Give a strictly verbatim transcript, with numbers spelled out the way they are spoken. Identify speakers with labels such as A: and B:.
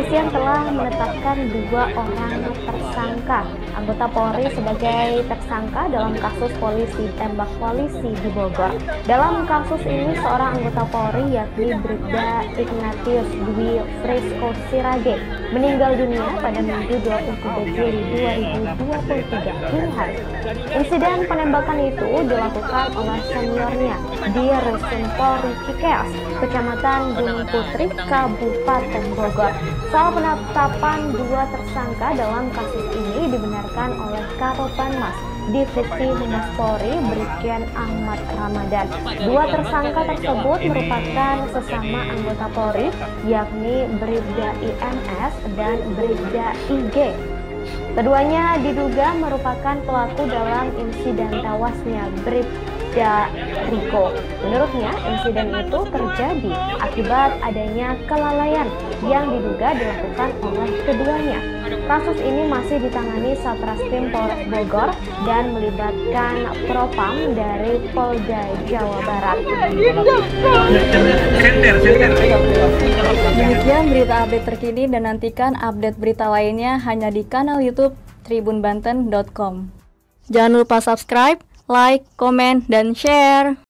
A: kepolisian telah menetapkan dua orang tersangka anggota Polri sebagai tersangka dalam kasus polisi tembak polisi di Bogor. Dalam kasus ini, seorang anggota Polri yakni Bribda Ignatius Dwi Frisco Sirage meninggal dunia pada Minggu dua puluh tiga Juli dua ribu dua puluh tiga dini hari. Insiden penembakan itu dilakukan oleh seniornya di Rusun Polri Cikeas, Kecamatan Gunung Putri, Kabupaten Bogor. Soal penetapan dua tersangka dalam kasus ini dibenarkan oleh Karopenmas Divisi Humas Polri Brigjen Ahmad Ramadan. Dua tersangka tersebut merupakan sesama anggota Polri, yakni Bribda I M S dan Bribda I G. Keduanya diduga merupakan pelaku dalam insiden tewasnya Bribda Riko. Menurutnya, insiden itu terjadi akibat adanya kelalaian yang diduga dilakukan oleh keduanya. Kasus ini masih ditangani Satreskrim Polres Bogor dan melibatkan Propam dari Polda Jawa Barat.
B: Demikian berita update terkini dan nantikan update berita lainnya hanya di kanal YouTube tribun banten dot com. Jangan lupa subscribe, like, komen, dan share.